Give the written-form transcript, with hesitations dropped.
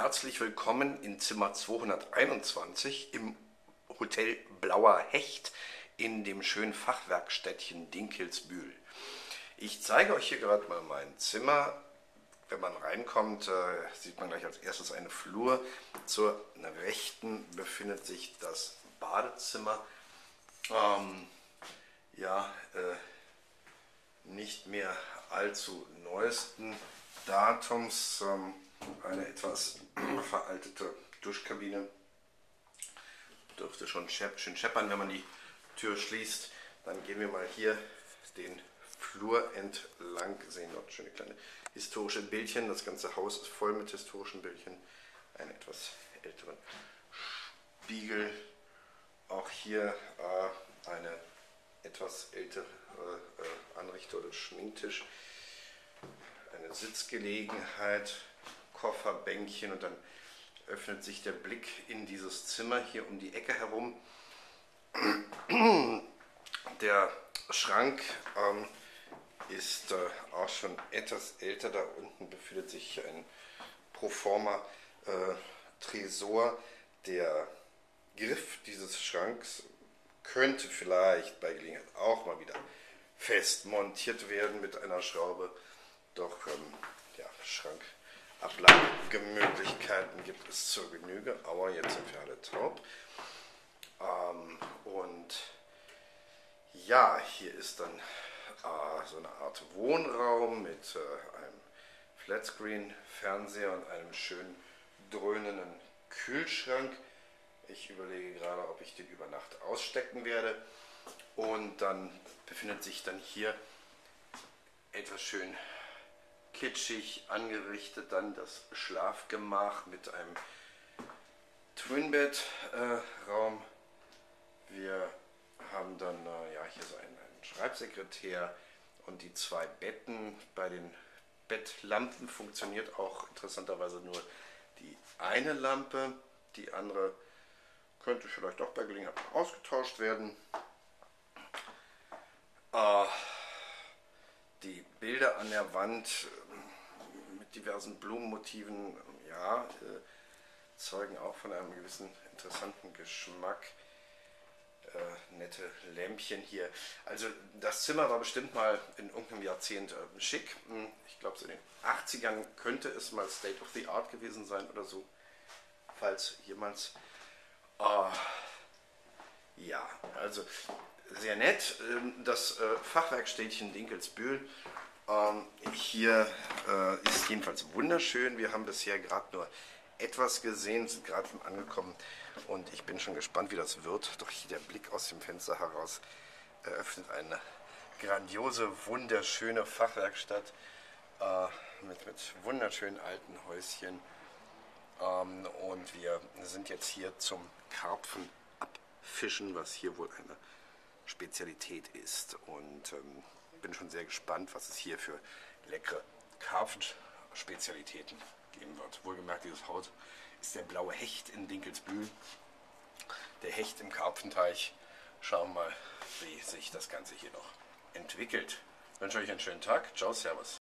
Herzlich willkommen in Zimmer 221 im Hotel Blauer Hecht in dem schönen Fachwerkstädtchen Dinkelsbühl. Ich zeige euch hier gerade mal mein Zimmer. Wenn man reinkommt, sieht man gleich als erstes eine Flur. Zur rechten befindet sich das Badezimmer. Nicht mehr allzu neuesten Datums. Eine etwas veraltete Duschkabine. Dürfte schon schön scheppern, wenn man die Tür schließt. Dann gehen wir mal hier den Flur entlang, sehen dort schöne kleine historische Bildchen. Das ganze Haus ist voll mit historischen Bildchen. Einen etwas älteren Spiegel. Auch hier eine etwas ältere Anrichter- oder Schminktisch. Eine Sitzgelegenheit, Kofferbänkchen, und dann öffnet sich der Blick in dieses Zimmer hier um die Ecke herum. Der Schrank ist auch schon etwas älter. Da unten befindet sich ein Proforma Tresor. Der Griff dieses Schranks könnte vielleicht bei Gelegenheit auch mal wieder fest montiert werden mit einer Schraube. Doch Schrankablagemöglichkeiten gibt es zur Genüge, aber jetzt sind wir alle taub. Hier ist dann so eine Art Wohnraum mit einem Flatscreen-Fernseher und einem schön dröhnenden Kühlschrank. Ich überlege gerade, ob ich den über Nacht ausstecken werde. Und dann befindet sich dann hier etwas schön kitschig angerichtet dann das Schlafgemach mit einem Twinbed-Raum. Wir haben dann hier so einen Schreibsekretär und die zwei Betten. Bei den Bettlampen funktioniert auch interessanterweise nur die eine Lampe. Die andere könnte vielleicht auch bei Gelegenheit ausgetauscht werden. Die Bilder an der Wand mit diversen Blumenmotiven, zeugen auch von einem gewissen interessanten Geschmack. Nette Lämpchen hier. Also das Zimmer war bestimmt mal in irgendeinem Jahrzehnt schick. Ich glaube, so in den 80ern könnte es mal State of the Art gewesen sein oder so. Falls jemals. Also sehr nett. Das Fachwerkstädtchen Dinkelsbühl hier ist jedenfalls wunderschön. Wir haben bisher gerade nur etwas gesehen, sind gerade angekommen und ich bin schon gespannt, wie das wird. Doch hier der Blick aus dem Fenster heraus eröffnet eine grandiose, wunderschöne Fachwerkstatt mit wunderschönen alten Häuschen. Und wir sind jetzt hier zum Karpfenabfischen, was hier wohl eine Spezialität ist. Und bin schon sehr gespannt, was es hier für leckere Karpfenspezialitäten geben wird. Wohlgemerkt, dieses Haus ist der Blaue Hecht in Dinkelsbühl. Der Hecht im Karpfenteich. Schauen wir mal, wie sich das Ganze hier noch entwickelt. Ich wünsche euch einen schönen Tag. Ciao, servus.